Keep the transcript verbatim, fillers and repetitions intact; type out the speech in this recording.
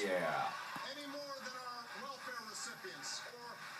Yeah. Any more than our welfare recipients or